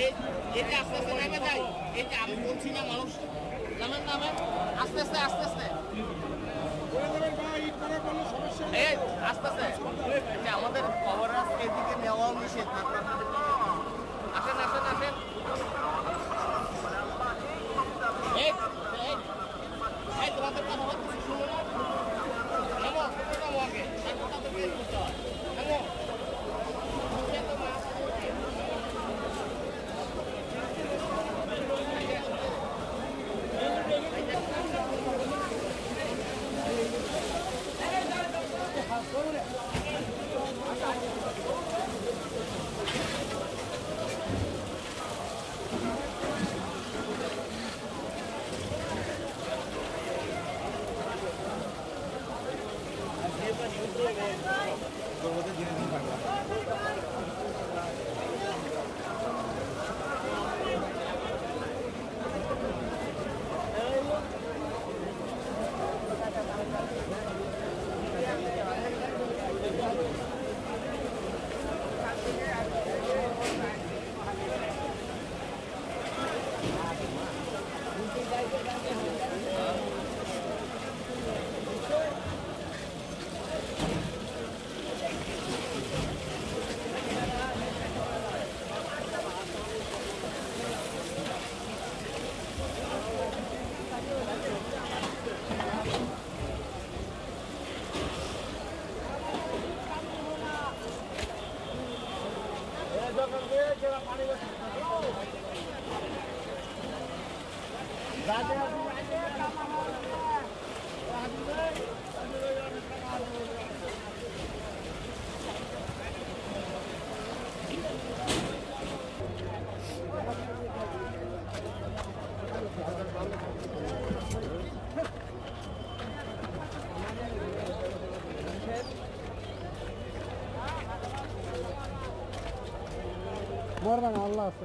এটা আস্তে আস্তে নেমে যায়। এই যে আমি বলছি না মানুষ নামেন নামেন আস্তে আস্তে আস্তে আস্তে এই আস্তে আস্তে আমাদের কভারেজ এদিকে নেওয়া নিষেধ। আসেন আসেন আসেন এই তোমাদের কথা বলতেছি শুনো না। নামো নামো আগে তাদেরকে বুঝতে হয়। নামো মরবানা আল্লাহ আছে।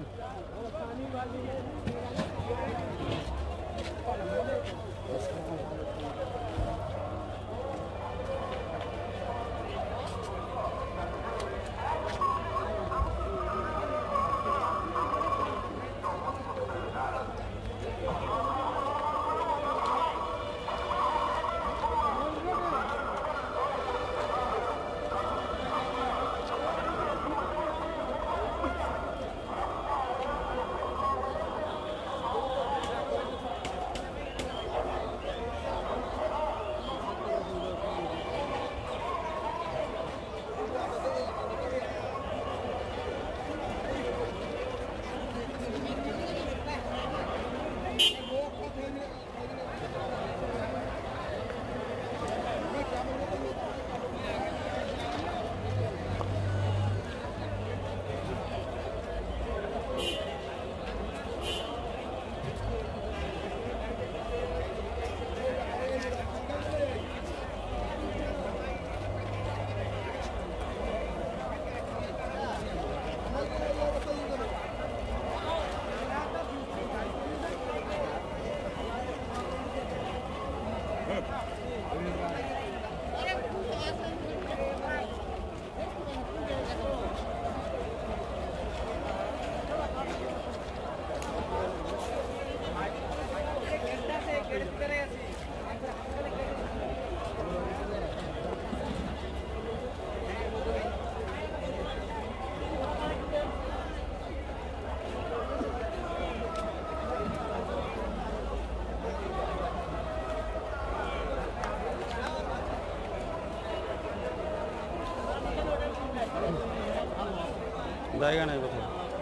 জায়গা নাই কোথাও।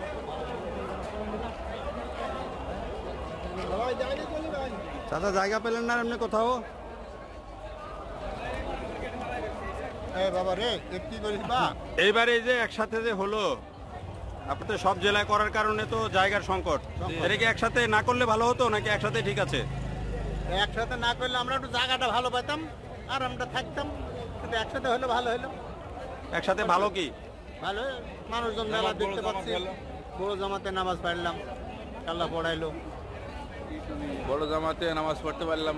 চাচা জায়গা পেলেন না এমনি কোথাও? বাবা রে কি করিস বা? এইবারে যে একসাথে যে হলো, আপনি তো সব জেলায় করার কারণে তো জায়গার সংকট। এটা কি একসাথে না করলে ভালো হতো নাকি একসাথে ঠিক আছে? একসাথে না করলে আমরা একটু জায়গাটা ভালো পেতাম আর আমরা থাকতাম, কিন্তু একসাথে হলে ভালো হলো। একসাথে ভালো কি? ভালো মানুষজন মেলা দেখতে পাচ্ছি, বড় জামাতে নামাজ পড়লাম, আল্লাহ পড়াইলো, বড় জামাতে নামাজ পড়তে পারলাম।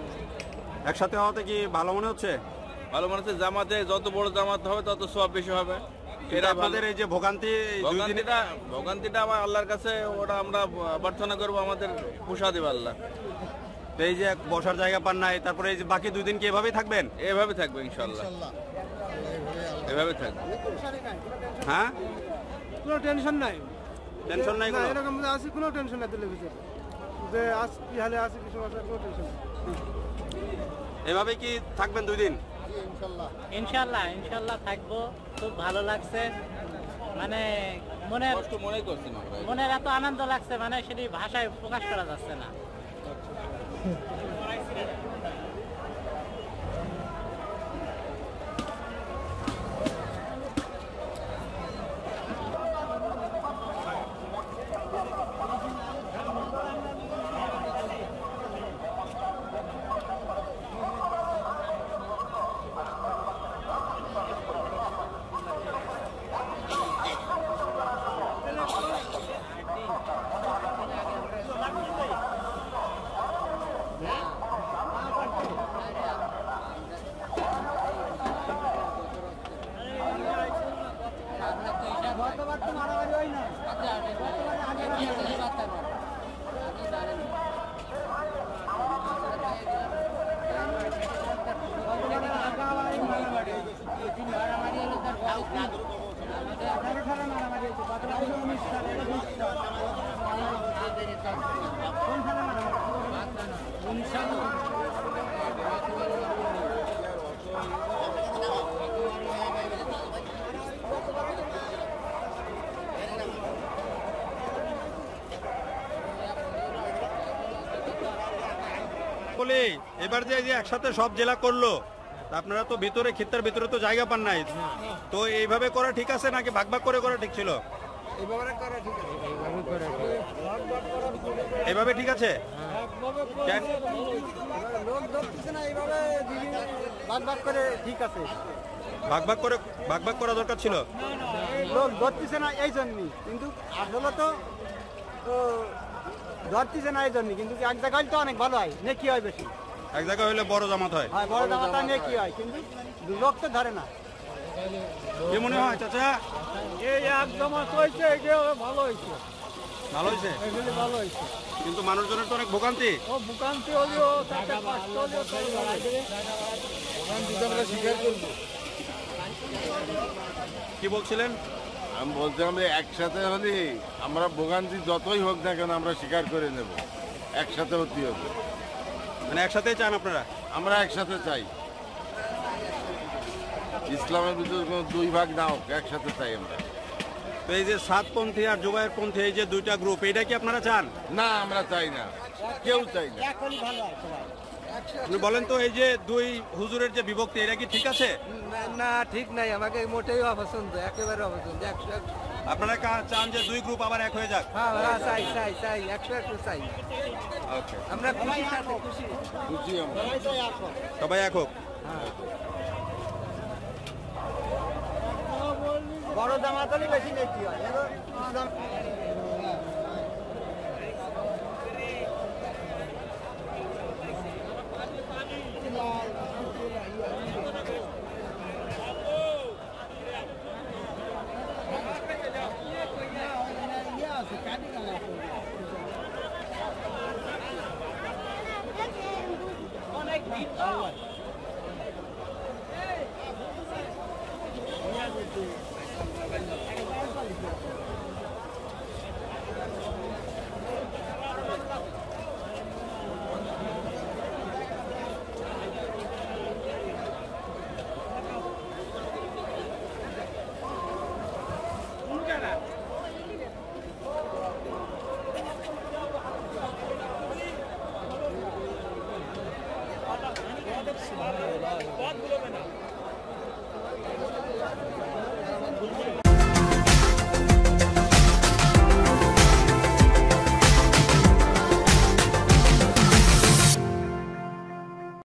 একসাথে হওয়াতে কি ভালো মনে হচ্ছে? ভালো মনে হচ্ছে। জামাতে যত বড় জামাত হবে তত সওয়াব বেশি হবে। এটা আপনাদের এই যে ভোগান্তি এই দুই দিনে ভোগান্তিটা আমার আল্লাহর কাছে, ওটা আমরা প্রার্থনা করবো আমাদের পোষা দেবে আল্লাহ। তো এই যে বসার জায়গা পান নাই, তারপরে এই যে বাকি 2 দিন কি এভাবেই থাকবেন? এভাবে থাকবে ইনশাল্লাহ, এভাবে থাকবে। হ্যাঁ, কোনো টেনশন নাই, টেনশন নাই না কোনো? এরকম আছে, কোনো টেনশন নাই দিলে ভিতরে যে আজ কি হালে আছে, কিছু আছে, কোনো টেনশন নাই। এভাবে কি থাকবেন 2 দিন? ইনশাল্লাহ ইনশাল্লাহ থাকবো। খুব ভালো লাগছে, মানে মনের কষ্ট মনে করছি না আমরা। মনের এত আনন্দ লাগছে, মানে সেটি ভাষায় প্রকাশ করা যাচ্ছে না। বলি এবার যে এই যে একসাথে সব জেলা করলো, তা আপনারা তো ভিতরে খিত্তার ভিতরে তো জায়গা পান নাই, তো এইভাবে করা ঠিক আছে নাকি ভাগ ভাগ করে করা ঠিক ছিল? এইভাবে ঠিক আছে। কেন? লোক ধরতেছে না, এইভাবে ভাগ ভাগ করে ঠিক আছে। ভাগ ভাগ করা দরকার ছিল। লোক ধরতেছে না এই জন্যই, কিন্তু আসলে তো ধরতেছে না এই জন্যই, কিন্তু এক জায়গায় তো অনেক ভালো হয়, নেকি হয় বেশি। এক জায়গায় হলে বড় জামাত হয়। হয় বড় জামাতা নেকি হয়, কিন্তু লোক তো ধরে না। কি মনে হয় চাচা? এই এক জমাত হয়েছে, এটাও ভালো হয়েছে, ভালো হয়েছে, এগুলি ভালো হয়েছে। কিন্তু মানুষজনের তো অনেক ভোগান্তি। ও ভোগান্তি হলেও তাতে কষ্ট হলেও তো ভালো হয়েছে। আমরা স্বীকার করবো। কি বলছিলেন? আমি বলছিলাম যে একসাথে হলে আমরা ভোগান্তি যতই হোক না কেন আমরা স্বীকার করে নেব, একসাথে হতে হবে। মানে একসাথেই চান আপনারা? আমরা একসাথে চাই, ইসলামের ভিতরে কোনো দুই ভাগ না হোক, একসাথে চাই আমরা। তো এই যে সাতপন্থী আর জুবায়েরপন্থী এই যে 2টা গ্রুপ, এটা কি আপনারা চান? না, আমরা চাই না, কেউ চাই না। আপনি বলেন তো, এই যে 2 হুজুরের যে বিভক্তি, এটা কি ঠিক আছে? না ঠিক নাই, আমাকে মোটেই অপছন্দ, একেবারে অপছন্দ। আপনারা চান যে 2 গ্রুপ আবার এক হয়ে যাক? হ্যাঁ চাই চাই চাই, 100 চাই। ওকে, আমরা খুশি, সাথে খুশি। খুশি আমরা। সবাই এক হোক। বড় জামাত হলে বেশি নেকি হয়। অনেক